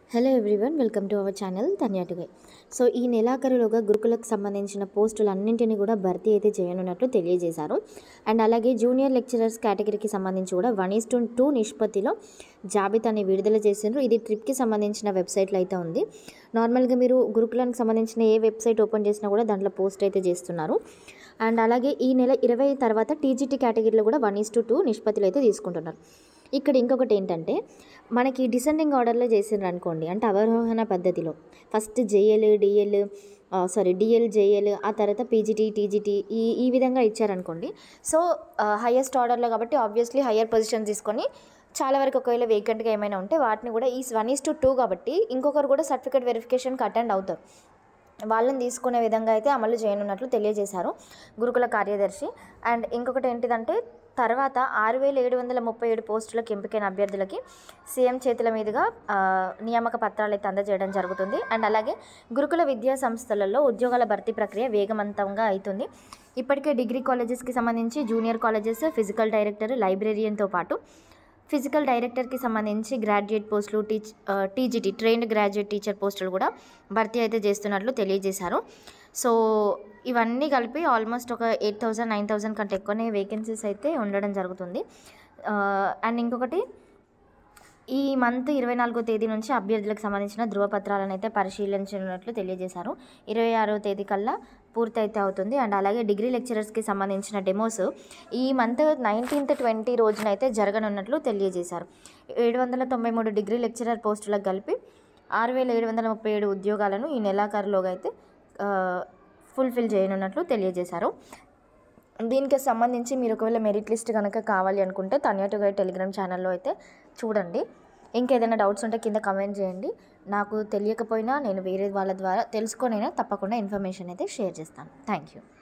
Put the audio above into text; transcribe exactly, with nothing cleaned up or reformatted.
Hello everyone, welcome to our channel Tanya today. So ఈ నెలాఖరులోగా గురుకులకు సంబంధించిన పోస్టులన్నింటినీ కూడా భర్తీ అయితే చేయనున్నట్లు తెలియజేశారు. అండ్ అలాగే జూనియర్ లెక్చరర్స్ కేటగిరీకి సంబంధించి కూడా వన్ ఈస్ టు టూ నిష్పత్తిలో జాబితాని విడుదల చేసిండ్రు. ఇది ట్రిప్కి సంబంధించిన వెబ్సైట్లో అయితే ఉంది. నార్మల్గా మీరు గురుకులానికి సంబంధించిన ఏ వెబ్సైట్ ఓపెన్ చేసినా కూడా దాంట్లో పోస్ట్ అయితే చేస్తున్నారు. అండ్ అలాగే ఈ నెల ఇరవై తర్వాత టీజీటీ కేటగిరీలో కూడా వన్ ఈస్ టు టూ నిష్పత్తిలో అయితే తీసుకుంటున్నారు. ఇక్కడ ఇంకొకటి ఏంటంటే, మనకి డిసెండింగ్ ఆర్డర్లో చేసిండ్రు అనుకోండి, అంటే అవరోహణ పద్ధతిలో first JL DL sorry DL JL ఆ తర్వాత పీజీటీ టీజీటీ ఈ ఈ విధంగా ఇచ్చారనుకోండి. సో హయ్యెస్ట్ ఆర్డర్లో కాబట్టి ఆబ్వియస్లీ హయ్యర్ పొజిషన్ తీసుకొని చాలా వరకు ఒకవేళ వేకెంట్గా ఏమైనా ఉంటే వాటిని కూడా ఈ వన్ ఈస్ టు టూ కాబట్టి ఇంకొకరు కూడా సర్టిఫికేట్ వెరిఫికేషన్కి అటెండ్ అవుతారు. వాళ్ళని తీసుకునే విధంగా అయితే అమలు చేయనున్నట్లు తెలియజేశారు గురుకుల కార్యదర్శి. అండ్ ఇంకొకటి ఏంటిదంటే, తర్వాత ఆరు వేల ఏడు వందల ముప్పై ఏడు పోస్టులకు ఎంపికైన అభ్యర్థులకి సీఎం చేతుల మీదుగా నియామక పత్రాలు అయితే అందజేయడం జరుగుతుంది. అండ్ అలాగే గురుకుల విద్యా సంస్థలలో ఉద్యోగాల భర్తీ ప్రక్రియ వేగవంతంగా అవుతుంది. ఇప్పటికే డిగ్రీ కాలేజెస్కి సంబంధించి జూనియర్ కాలేజెస్ ఫిజికల్ డైరెక్టర్, లైబ్రేరియన్తో పాటు ఫిజికల్ డైరెక్టర్కి సంబంధించి గ్రాడ్యుయేట్ పోస్టులు, teach TGT trained graduate teacher పోస్టులు కూడా భర్తీ అయితే చేస్తున్నట్లు తెలియజేశారు. సో ఇవన్నీ కలిపి ఆల్మోస్ట్ ఒక ఎయిట్ థౌజండ్ నైన్ థౌజండ్ కంటే ఎక్కువనే వేకెన్సీస్ అయితే ఉండడం జరుగుతుంది. అండ్ ఇంకొకటి, ఈ మంత్ ఇరవై నాలుగో తేదీ నుంచి అభ్యర్థులకు సంబంధించిన ధృవపత్రాలను అయితే పరిశీలించనున్నట్లు తెలియజేశారు. ఇరవై ఆరో తేదీ కల్లా పూర్తి అయితే అవుతుంది. అండ్ అలాగే డిగ్రీ లెక్చరర్స్కి సంబంధించిన డెమోస్ ఈ మంత్ నైన్టీన్త్ ట్వంటీ రోజున అయితే జరగనున్నట్లు తెలియజేశారు. ఏడు వందల తొంభై మూడు డిగ్రీ లెక్చరర్ పోస్టులకు కలిపి ఆరు వేల ఏడు వందల ముప్పై ఏడు ఉద్యోగాలను ఈ నెలాఖరులోగా అయితే ఫుల్ఫిల్ చేయనున్నట్లు తెలియజేశారు. దీనికి సంబంధించి మీరు ఒకవేళ మెరిట్ లిస్ట్ కనుక కావాలి అనుకుంటే తన్యా టు గైడ్ టెలిగ్రామ్ ఛానల్లో అయితే చూడండి. ఇంకేదైనా డౌట్స్ ఉంటే కింద కమెంట్ చేయండి. నాకు తెలియకపోయినా నేను వేరే వాళ్ళ ద్వారా తెలుసుకొనైనా తప్పకుండా ఇన్ఫర్మేషన్ అయితే షేర్ చేస్తాను. Thank you.